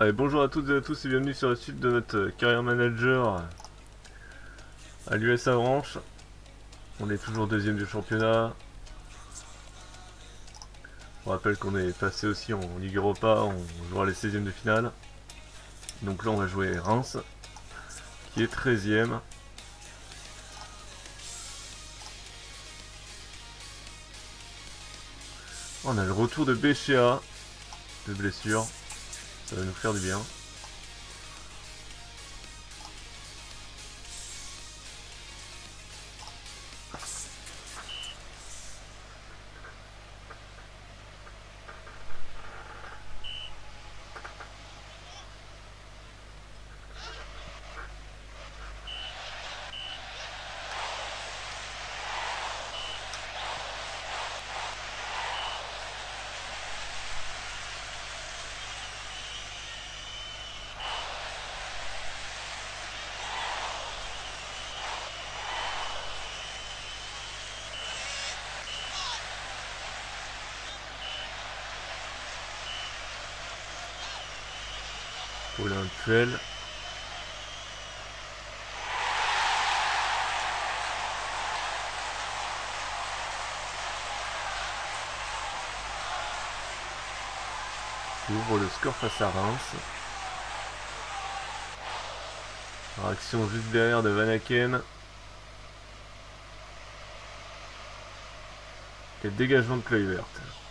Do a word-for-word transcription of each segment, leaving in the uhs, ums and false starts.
Allez, bonjour à toutes et à tous et bienvenue sur la suite de notre Career Manager à l'U S Avranches. On est toujours deuxième du championnat. On rappelle qu'on est passé aussi en Ligue Europa, on jouera les seizièmes de finale. Donc là on va jouer Reims, qui est treizième. On a le retour de Béchéa, de blessure. Ça va nous faire du bien. Pour l'intuel. Qui ouvre le score face à Reims. Action juste derrière de Van Aken. Et dégagement de Kluivert.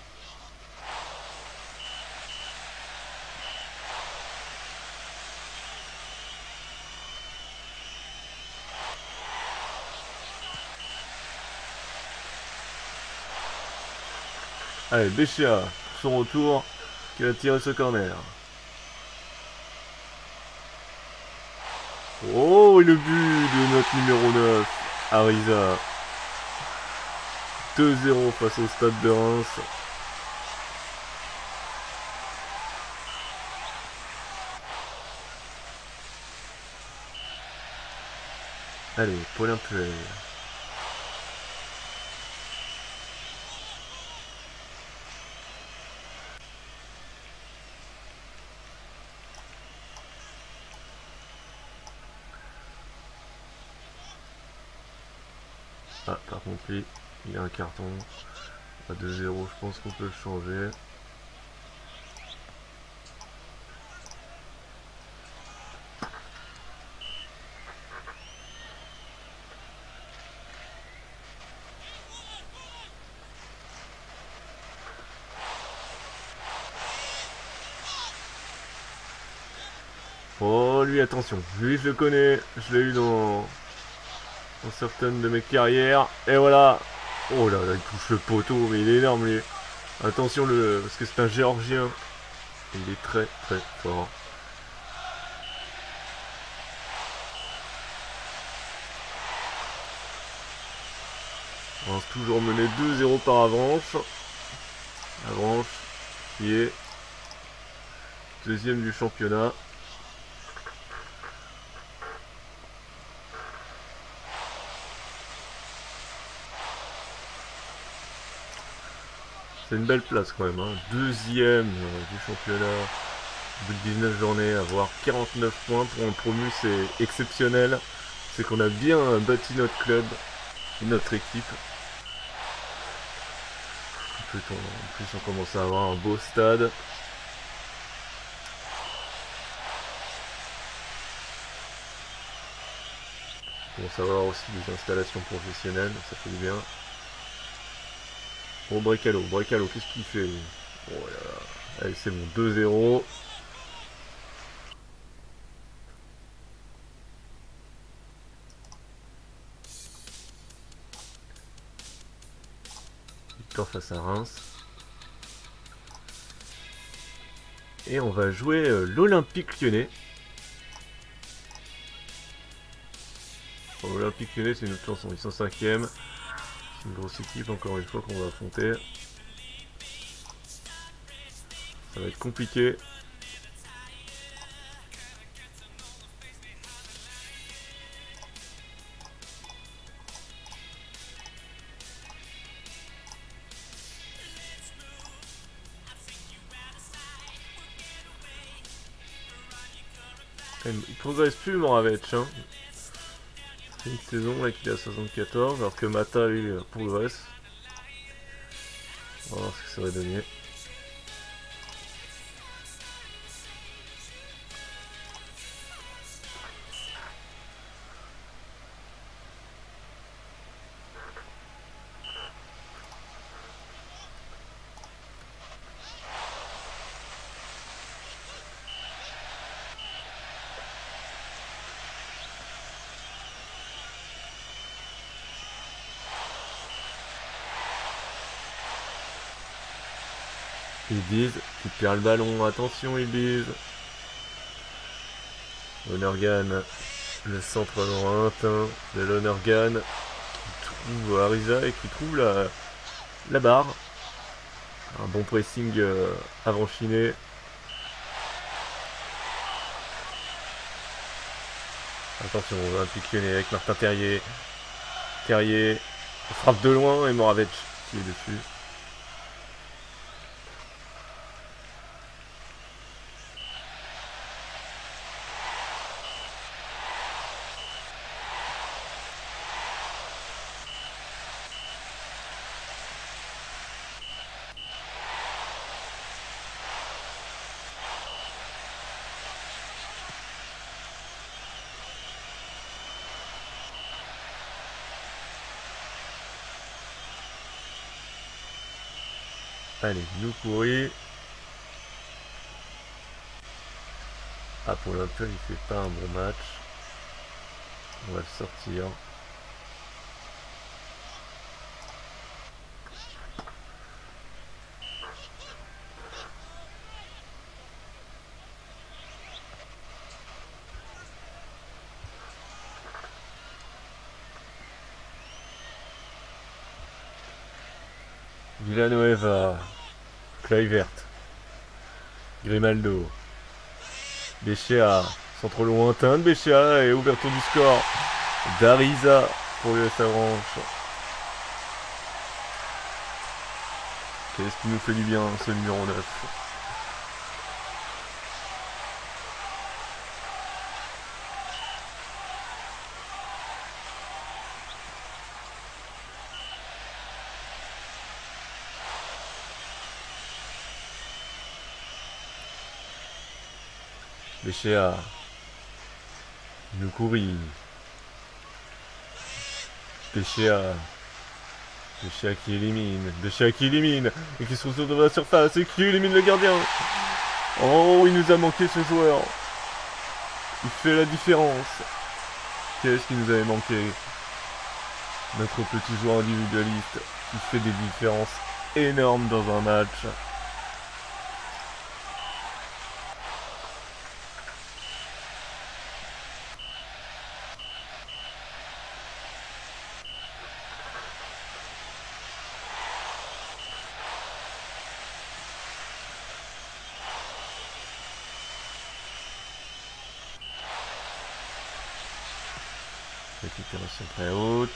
Allez, Béchéa, son retour, qui va tirer ce corner. Oh, et le but de notre numéro neuf, Ariza. deux zéro face au stade de Reims. Allez, Paulin Puel. Ah, par contre, lui, il a un carton. À deux zéro, je pense qu'on peut le changer. Oh, lui, attention. Lui, je le connais. Je l'ai eu dans... dans certaines de mes carrières. Et voilà. Oh là là, il touche le poteau, mais il est énorme, lui. Attention, le... parce que c'est un Géorgien. Il est très très fort. On va toujours mener deux zéro par Avranches. Avranches qui est deuxième du championnat. C'est une belle place quand même, hein. Deuxième euh, du championnat, au bout de dix-neuf journées, avoir quarante-neuf points pour un promu, c'est exceptionnel. C'est qu'on a bien bâti notre club, notre équipe. En plus, on, en plus, on commence à avoir un beau stade. On commence à avoir aussi des installations professionnelles, ça fait du bien. Oh, Brecalo, Brecalo, qu'est-ce qu'il fait? Oh là là. Allez, c'est bon, deux zéro. Victoire face à Reims. Et on va jouer euh, l'Olympique Lyonnais. Bon, L'Olympique Lyonnais, c'est une autre chanson, ils sont cinquième. C'est une grosse équipe, encore une fois, qu'on va affronter. Ça va être compliqué. Il progresse plus Moravec. Hein. Une saison là qu'il est à soixante-quatorze alors que Mata lui progresse. On va voir ce que ça va donner. Ils disent, tu perds le ballon, attention ils disent. Lonergan, le centre lointain de Lonergan qui trouve Ariza et qui trouve la, la barre. Un bon pressing euh, avant Chiné. Attention, Olympique Lyonnais avec Martin Terrier. Terrier frappe de loin et Moravec qui est dessus. Allez, nous courir. Ah, pour l'Olympia, il fait pas un bon match. On va le sortir. Villanueva, Kluivert, Grimaldo, Béchéa, centre lointain de Béchéa et ouverture du score d'Ariza pour l'U S Avranches. Qu'est-ce qui nous fait du bien ce numéro neuf? Béchéa, Nukuri, Béchéa, Béchéa qui élimine, Béchéa qui élimine, et qui se retrouve dans la surface, et qui élimine le gardien. Oh, il nous a manqué ce joueur. Il fait la différence. Qu'est-ce qui nous avait manqué? Notre petit joueur individualiste qui fait des différences énormes dans un match. Récupération très haute.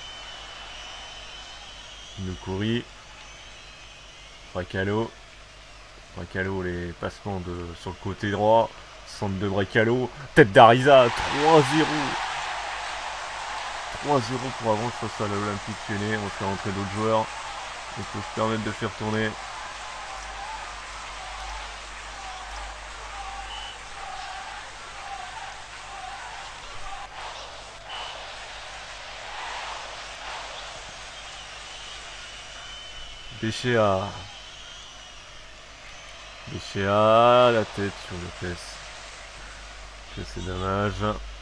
Nukuri. Brecalo. Brecalo, les passements de, sur le côté droit. Centre de Brecalo. Tête d'Ariza. trois zéro. trois zéro pour avance face à l'Olympique Lyonnais. On fait rentrer d'autres joueurs. On peut se permettre de faire tourner. Béchéa. Béchéa, la tête sur le fesses. Que c'est dommage.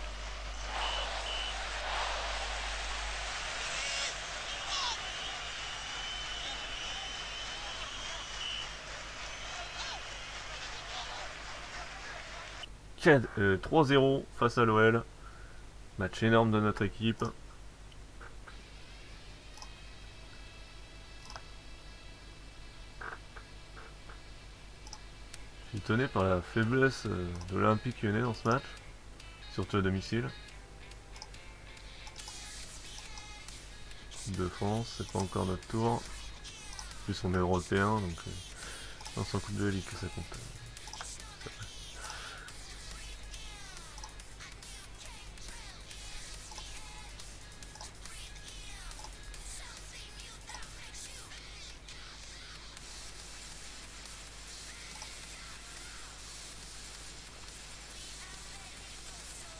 Euh, trois zéro face à l'O L. Match énorme de notre équipe. Je suis étonné par la faiblesse de l'Olympique Lyonnais dans ce match, surtout à domicile. De France, c'est pas encore notre tour. En plus on est européen, donc euh, dans son coupe de ligue que ça compte.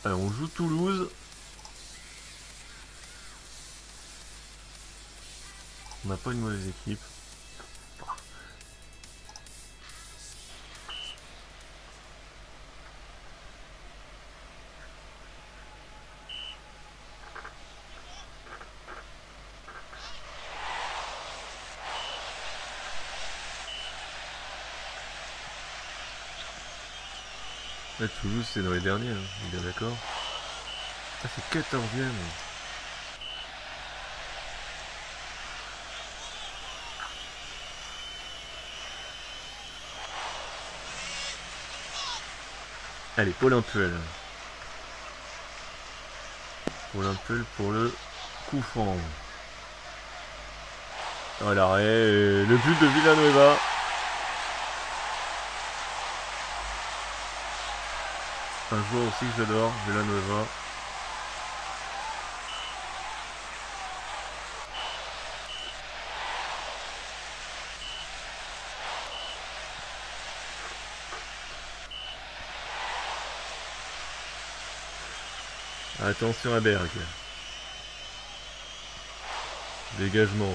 Allez, on joue Toulouse. On n'a pas une mauvaise équipe. Là, Toulouse, c'est dans les derniers, hein, on est bien d'accord. Ah, c'est quatorzième. Allez, Paul Impuel. Paul Impuel pour le coup franc. À l'arrêt, le but de Villanueva. Un joueur aussi que j'adore, Villanueva. Attention à Berg. Dégagement.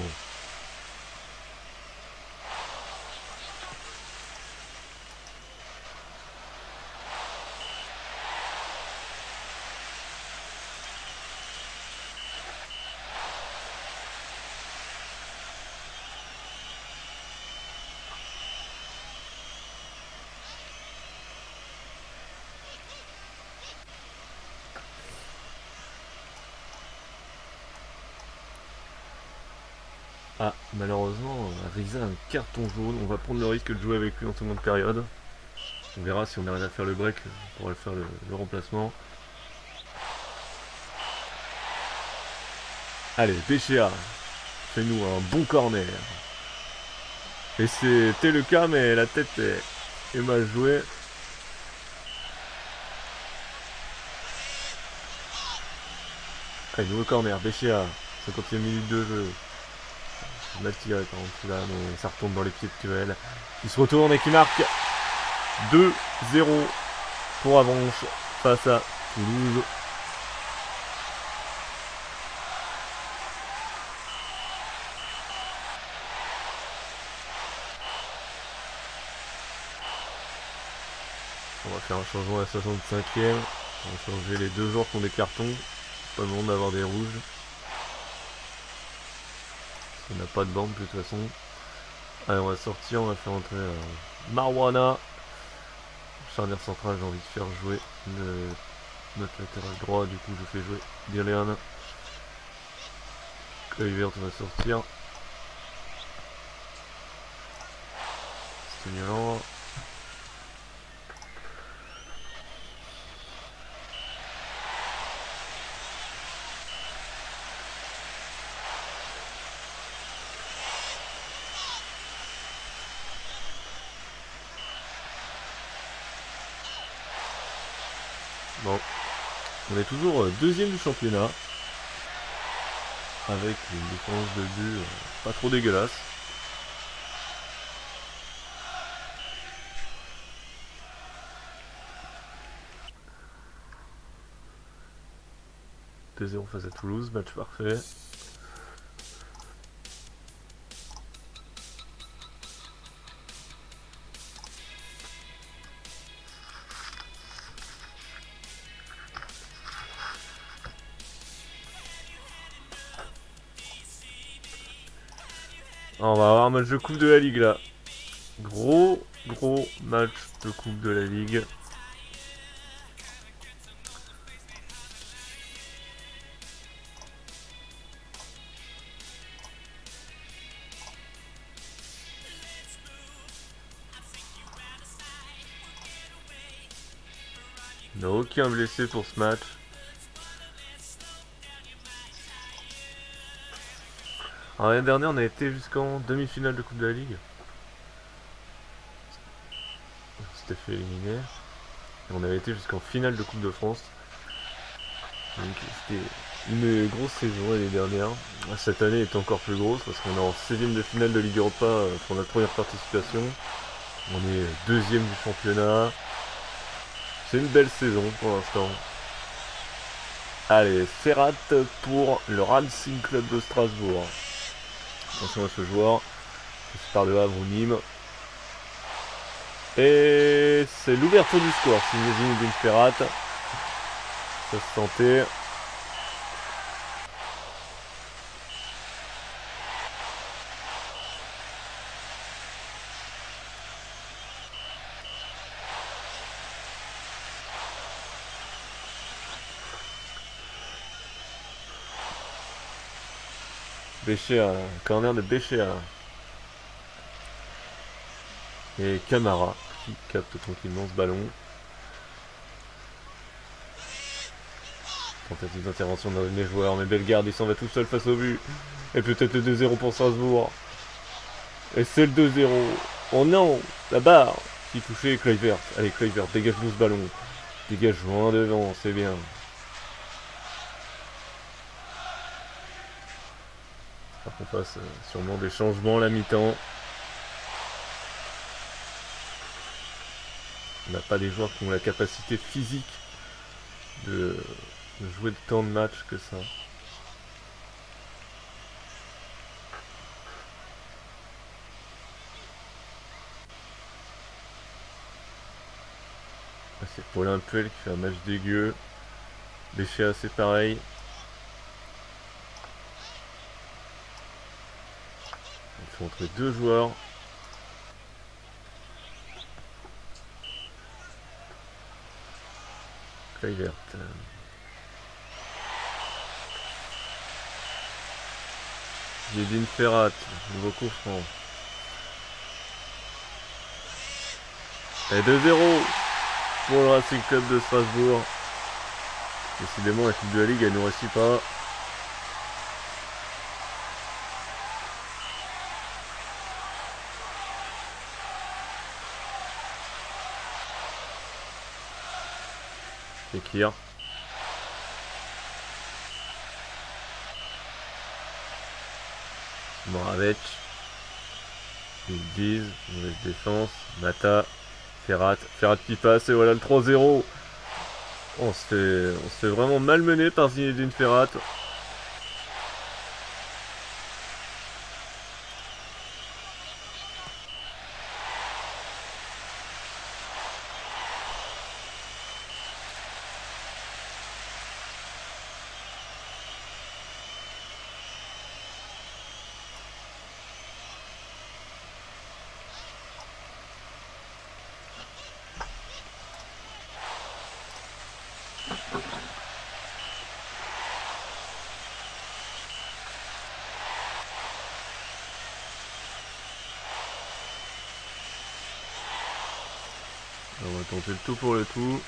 Ah, malheureusement, Riza a un carton jaune. On va prendre le risque de jouer avec lui en seconde période. On verra si on arrive à faire le break, on pourra le faire le, le remplacement. Allez, Béchéa, fais-nous un bon corner. Et c'était le cas, mais la tête est, est mal jouée. Allez, nouveau corner, Béchéa, cinquantième minute de jeu. Mal tiré par contre là, mais ça retombe dans les pieds de Tuel. Il se retourne et qui marque deux zéro pour Avranches face à Toulouse. On va faire un changement à la soixante-cinquième. On va changer les deux joueurs qui ont des cartons. Pas le monde d'avoir des rouges. On n'a pas de bande de toute façon. Allez, on va sortir, on va faire entrer euh, Marouana. Charnière centrale, j'ai envie de faire jouer le, notre latéral droit, du coup je fais jouer Dialean. Kluivert va sortir. Stimulant. Bon, on est toujours deuxième du championnat, avec une différence de but pas trop dégueulasse. deux zéro face à Toulouse, match parfait. On va avoir un match de coupe de la Ligue là. Gros, gros match de coupe de la Ligue. Il n'y a aucun blessé pour ce match. L'année dernière, on a été jusqu'en demi-finale de Coupe de la Ligue. On s'était fait éliminer. Et on avait été jusqu'en finale de Coupe de France. Donc c'était une grosse saison l'année dernière. Cette année est encore plus grosse parce qu'on est en seizième de finale de Ligue Europa pour notre première participation. On est deuxième du championnat. C'est une belle saison pour l'instant. Allez, Ferrat pour le Racing Club de Strasbourg. Attention à ce joueur. C'est par le Havre ou Nîmes. Et c'est l'ouverture du score. Signé Zinedine Ferrat. Ça se sentait. Béchéa, corner de Béchéa. Et Camara qui capte tranquillement ce ballon. Tentative d'intervention d'un de mes joueurs, mais Bellegarde il s'en va tout seul face au but. Et peut-être le deux zéro pour Strasbourg. Et c'est le deux zéro. Oh non, la barre qui touchait Kluivert. Allez Kluivert, dégage-nous ce ballon. Dégage loin devant, c'est bien. Il faut qu'on fasse euh, sûrement des changements à la mi-temps. On n'a pas des joueurs qui ont la capacité physique de, de jouer de tant de matchs que ça. C'est Paulin Puel qui fait un match dégueu. Béchéa c'est pareil. Il faut entre deux joueurs. Kluivert. Zinedine Ferrat, nouveau coup franc. Et deux zéro pour le Racing Club de Strasbourg. Décidément, la Coupe de la Ligue, elle nous réussit pas. Fekir. Moravec. Ils disent, mauvaise défense. Mata. Ferrat. Ferrat qui passe et voilà le trois zéro. On se fait, on se fait vraiment malmener par Zinedine Ferrat. On va tenter le tout pour le tout.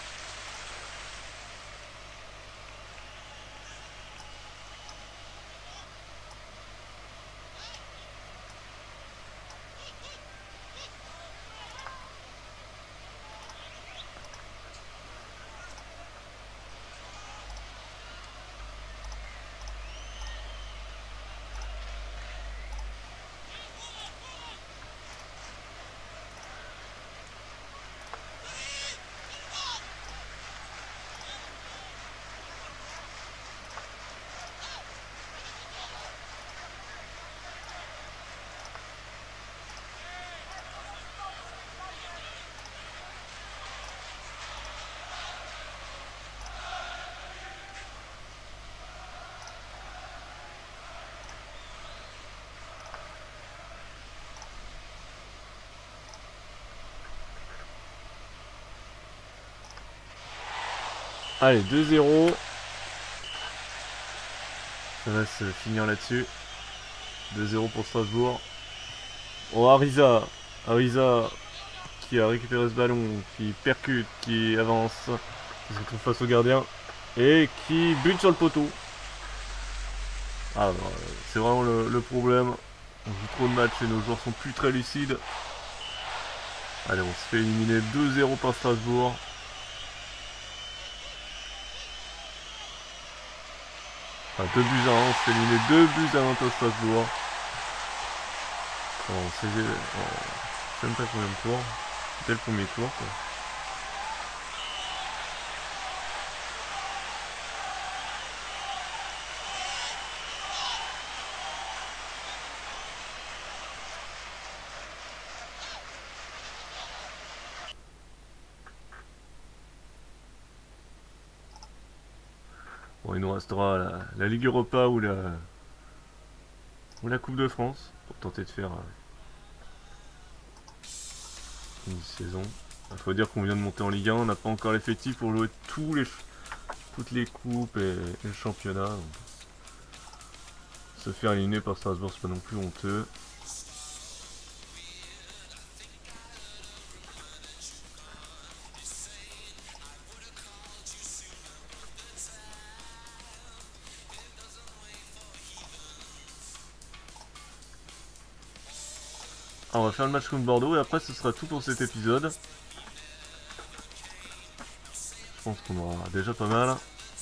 Allez, deux zéro. Ça va se finir là-dessus. deux zéro pour Strasbourg. Oh, Ariza. Ariza qui a récupéré ce ballon, qui percute, qui avance, qui se retrouve face au gardien et qui bute sur le poteau. Ah, c'est vraiment le, le problème. On joue trop de matchs et nos joueurs sont plus très lucides. Allez, on se fait éliminer deux zéro par Strasbourg. Enfin, deux buts à un, on se fait éliminer deux buts à un par Strasbourg. On sait, je sais même pas combien de tours. C'était le premier tour, quoi. Bon, il nous restera la, la Ligue Europa ou la, ou la Coupe de France pour tenter de faire euh, une saison. Il faut dire qu'on vient de monter en Ligue un, on n'a pas encore l'effectif pour jouer tous les, toutes les coupes et, et le championnat. Donc, se faire éliminer par Strasbourg, c'est pas non plus honteux. Alors, on va faire le match contre Bordeaux et après ce sera tout pour cet épisode. Je pense qu'on aura déjà pas mal.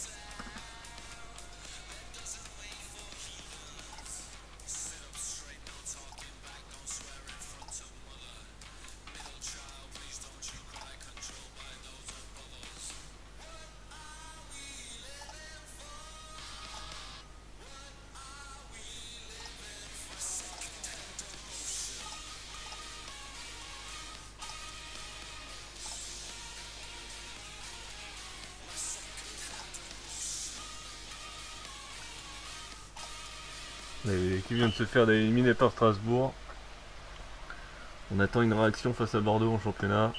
L'équipe vient de se faire éliminer par Strasbourg. On attend une réaction face à Bordeaux en championnat.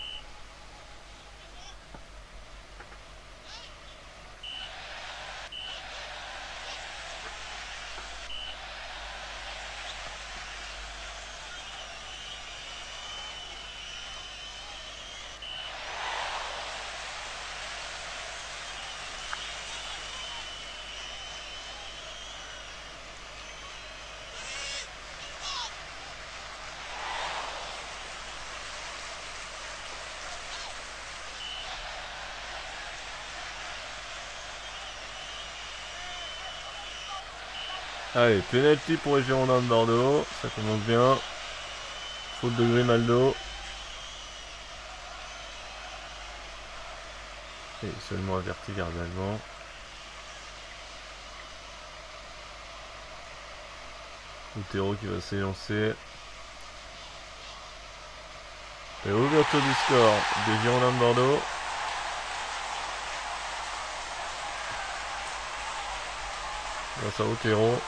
Allez, penalty pour les Girondins de Bordeaux, ça commence bien. Faute de Grimaldo. Et seulement averti verbalement. Outero qui va s'élancer. Et ouverture du score des Girondins de Bordeaux. Grâce à Outero.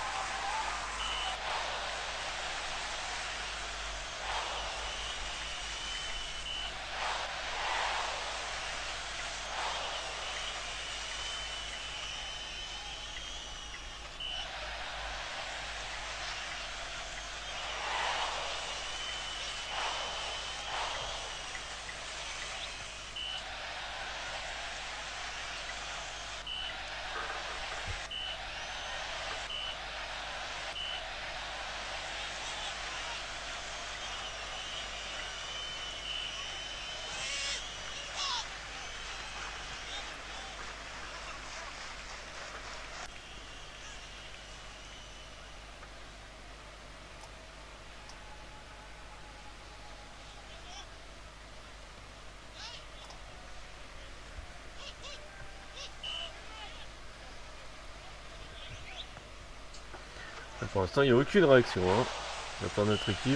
Pour l'instant, il n'y a aucune réaction hein, de la part de notre équipe.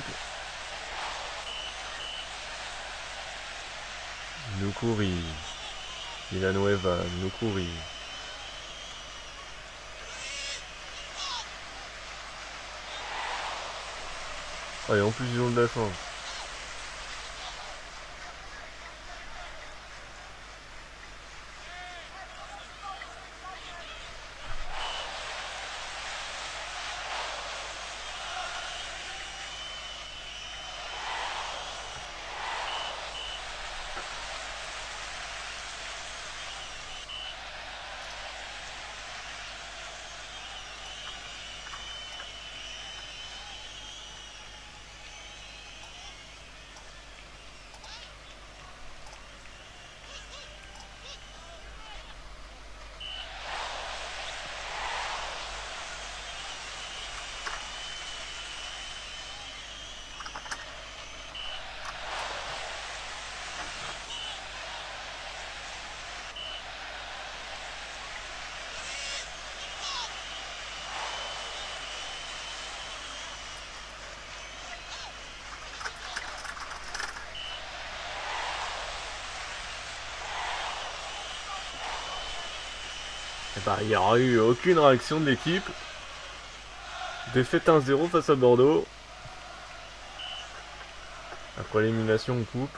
Nukuri. Villanueva, Nukuri. Ah, et en plus, ils ont de la chance. Et bah, il n'y aura eu aucune réaction de l'équipe. Défaite un zéro face à Bordeaux. Après l'élimination en coupe.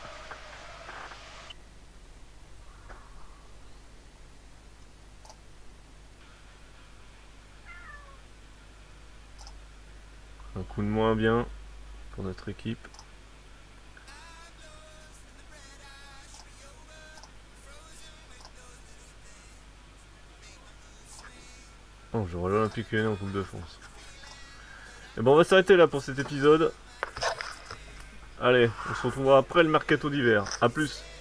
Un coup de moins bien pour notre équipe. Oh, j'aurai l'Olympique Lyonnais en Coupe de France. Et bon, on va s'arrêter là pour cet épisode. Allez, on se retrouvera après le mercato d'hiver. A plus.